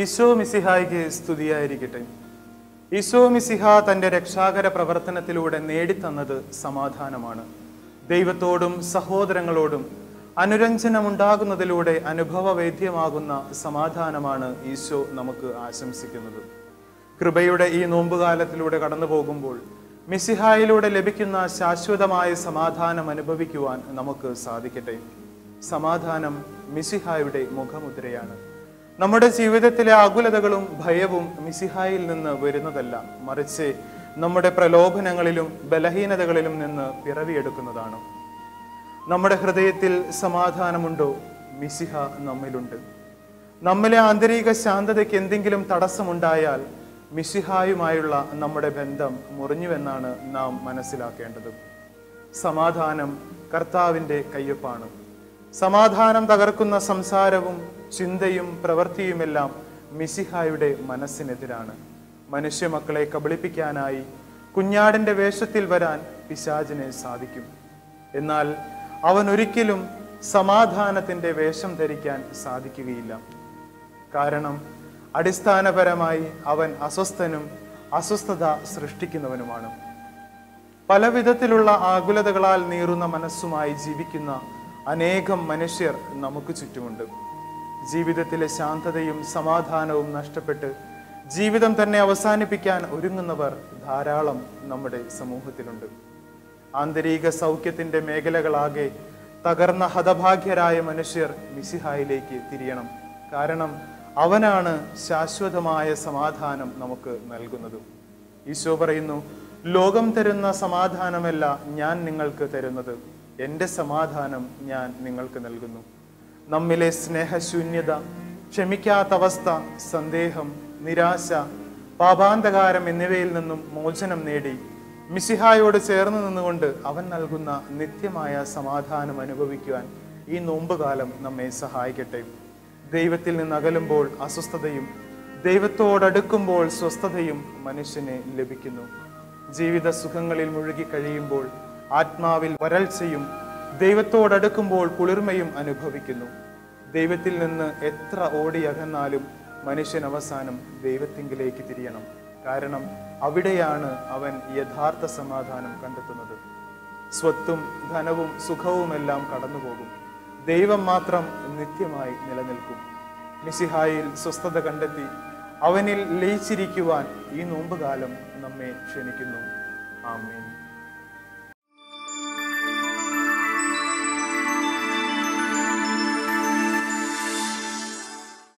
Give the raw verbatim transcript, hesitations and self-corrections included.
ഈശോ മിശിഹായ്ക്ക് സ്തുതിയായിരിക്കട്ടെ. ഈശോ മിശിഹ തൻ്റെ രക്ഷാകര പ്രവർത്തനത്തിലൂടെ നേടിത്തന്നത് സമാധാനമാണ്. ദൈവത്തോടും സഹോദരങ്ങളോടും അനുരഞ്ജനമുണ്ടാകുന്നതിലൂടെ അനുഭവവേദ്യമാകുന്ന സമാധാനമാണ് ഈശോ നമുക്ക് ആശംസിക്കുന്നത്. കൃപയുടെ ഈ നോമ്പുകാലത്തിലൂടെ കടന്നു പോകുമ്പോൾ മിശിഹായിലൂടെ ലഭിക്കുന്ന ശാശ്വതമായ സമാധാനം അനുഭവിക്കുവാൻ നമുക്ക് സാധിക്കട്ടെ. സമാധാനം മിശിഹായുടെ മുഖമുദ്രയാണ്. നമ്മുടെ ജീവിതത്തിലെ ആകുലതകളും ഭയവും മിശിഹായിൽ നിന്ന് വരുന്നതല്ല, മറിച്ച് നമ്മുടെ പ്രലോഭനങ്ങളിലും ബലഹീനതകളിലും നിന്ന് പിറവിയെടുക്കുന്നതാണ്. നമ്മുടെ ഹൃദയത്തിൽ സമാധാനമുണ്ടോ? മിശിഹ നമ്മിലുണ്ട്. നമ്മിലെ ആന്തരിക ശാന്തതയ്ക്ക് എന്തെങ്കിലും തടസ്സമുണ്ടായാൽ മിശിഹായുമായുള്ള നമ്മുടെ ബന്ധം മുറിഞ്ഞുവെന്നാണ് നാം മനസ്സിലാക്കേണ്ടത്. സമാധാനം കർത്താവിൻ്റെ കയ്യൊപ്പാണ്. സമാധാനം തകർക്കുന്ന സംസാരവും ചിന്തയും പ്രവൃത്തിയുമെല്ലാം മിശിഹായുടെ മനസ്സിനെതിരാണ്. മനുഷ്യ മക്കളെ കബളിപ്പിക്കാനായി കുഞ്ഞാടിൻ്റെ വേഷത്തിൽ വരാൻ പിശാചിന് സാധിക്കും. എന്നാൽ അവൻ ഒരിക്കലും സമാധാനത്തിൻ്റെ വേഷം ധരിക്കാൻ സാധിക്കുകയില്ല. കാരണം അടിസ്ഥാനപരമായി അവൻ അസ്വസ്ഥനും അസ്വസ്ഥത സൃഷ്ടിക്കുന്നവനുമാണ്. പല വിധത്തിലുള്ള ആകുലതകളാൽ നീറുന്ന മനസ്സുമായി ജീവിക്കുന്ന അനേകം മനുഷ്യർ നമുക്ക് ചുറ്റുമുണ്ട്. ജീവിതത്തിലെ ശാന്തതയും സമാധാനവും നഷ്ടപ്പെട്ട് ജീവിതം തന്നെ അവസാനിപ്പിക്കാൻ ഒരുങ്ങുന്നവർ ധാരാളം നമ്മുടെ സമൂഹത്തിലുണ്ട്. ആന്തരിക സൗഖ്യത്തിൻ്റെ മേഖലകളാകെ തകർന്ന ഹതഭാഗ്യരായ മനുഷ്യർ മിശിഹായിലേക്ക് തിരിയണം. കാരണം അവനാണ് ശാശ്വതമായ സമാധാനം നമുക്ക് നൽകുന്നത്. ഈശോ പറയുന്നു, ലോകം തരുന്ന സമാധാനമല്ല ഞാൻ നിങ്ങൾക്ക് തരുന്നത്, എൻ്റെ സമാധാനം ഞാൻ നിങ്ങൾക്ക് നൽകുന്നു. നമ്മിലെ സ്നേഹശൂന്യത, ക്ഷമിക്കാത്ത അവസ്ഥ, സന്ദേഹം, നിരാശ, പാപാന്തകാരം എന്നിവയിൽ നിന്നും മോചനം നേടി മിശിഹായോട് ചേർന്ന് നിന്നുകൊണ്ട് അവൻ നൽകുന്ന നിത്യമായ സമാധാനം അനുഭവിക്കുവാൻ ഈ നോമ്പുകാലം നമ്മെ സഹായിക്കട്ടെ. ദൈവത്തിൽ നിന്ന് അകലുമ്പോൾ അസ്വസ്ഥതയും ദൈവത്തോടടുക്കുമ്പോൾ സ്വസ്ഥതയും മനുഷ്യന് ലഭിക്കുന്നു. ജീവിത സുഖങ്ങളിൽ മുഴുകി കഴിയുമ്പോൾ ആത്മാവിൽ വരൾച്ചയും ദൈവത്തോടടുക്കുമ്പോൾ കുളിർമയും അനുഭവിക്കുന്നു. ദൈവത്തിൽ നിന്ന് എത്ര ഓടിയകന്നാലും മനുഷ്യൻ അവസാനം ദൈവത്തിങ്കിലേക്ക് തിരിയണം. കാരണം അവിടെയാണ് അവൻ യഥാർത്ഥ സമാധാനം കണ്ടെത്തുന്നത്. സ്വത്തും ധനവും സുഖവുമെല്ലാം കടന്നുപോകും, ദൈവം മാത്രം നിത്യമായി നിലനിൽക്കും. മിശിഹായിൽ സ്വസ്ഥത കണ്ടെത്തി അവനിൽ ലയിച്ചിരിക്കുവാൻ ഈ നോമ്പുകാലം നമ്മെ ക്ഷണിക്കുന്നു. ആമേൻ.